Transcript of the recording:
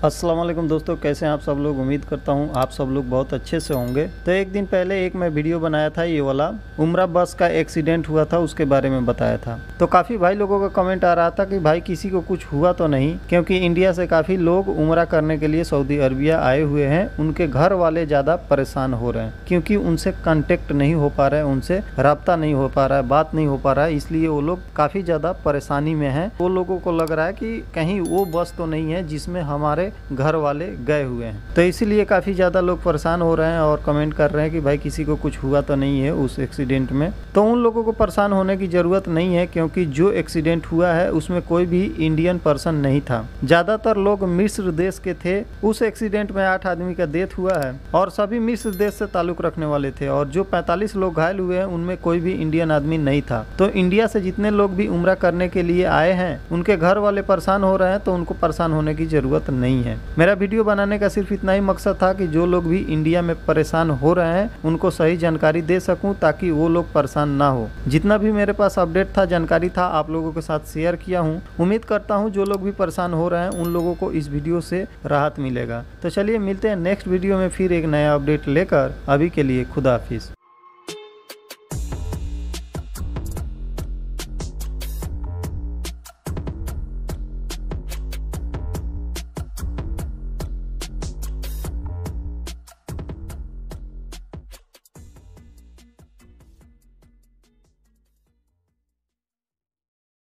अस्सलाम वालेकुम दोस्तों, कैसे हैं आप सब लोग। उम्मीद करता हूं आप सब लोग बहुत अच्छे से होंगे। तो एक दिन पहले मैं वीडियो बनाया था, ये वाला उम्रा बस का एक्सीडेंट हुआ था उसके बारे में बताया था। तो काफ़ी भाई लोगों का कमेंट आ रहा था कि भाई किसी को कुछ हुआ तो नहीं, क्योंकि इंडिया से काफ़ी लोग उम्रा करने के लिए सऊदी अरबिया आए हुए हैं। उनके घर वाले ज़्यादा परेशान हो रहे हैं क्योंकि उनसे कॉन्टेक्ट नहीं हो पा रहा है, उनसे रब्ता नहीं हो पा रहा है, बात नहीं हो पा रहा है, इसलिए वो लोग काफ़ी ज़्यादा परेशानी में हैं। वो लोगों को लग रहा है कि कहीं वो बस तो नहीं है जिसमें हमारे घर वाले गए हुए हैं। तो इसीलिए काफ़ी ज़्यादा लोग परेशान हो रहे हैं और कमेंट कर रहे हैं कि भाई किसी को कुछ हुआ तो नहीं है उस एक्सीडेंट में। तो उन लोगों को परेशान होने की ज़रूरत नहीं है, क्योंकि जो एक्सीडेंट हुआ है उसमें कोई भी इंडियन पर्सन नहीं था। ज़्यादातर लोग मिस्र देश के थे। उस एक्सीडेंट में 8 आदमी का डेथ हुआ है और सभी मिस्र देश से ताल्लुक़ रखने वाले थे, और जो 45 लोग घायल हुए हैं उनमें कोई भी इंडियन आदमी नहीं था। तो इंडिया से जितने लोग भी उम्रा करने के लिए आए हैं उनके घर वाले परेशान हो रहे हैं, तो उनको परेशान होने की ज़रूरत नहीं है। मेरा वीडियो बनाने का सिर्फ इतना ही मकसद था कि जो लोग भी इंडिया में परेशान हो रहे हैं उनको सही जानकारी दे सकूं, ताकि वो लोग परेशान ना हो। जितना भी मेरे पास अपडेट था, जानकारी था, आप लोगों के साथ शेयर किया हूं। उम्मीद करता हूं जो लोग भी परेशान हो रहे हैं उन लोगों को इस वीडियो से राहत मिलेगा। तो चलिए मिलते हैं नेक्स्ट वीडियो में फिर एक नया अपडेट लेकर। अभी के लिए खुदा हाफिज़।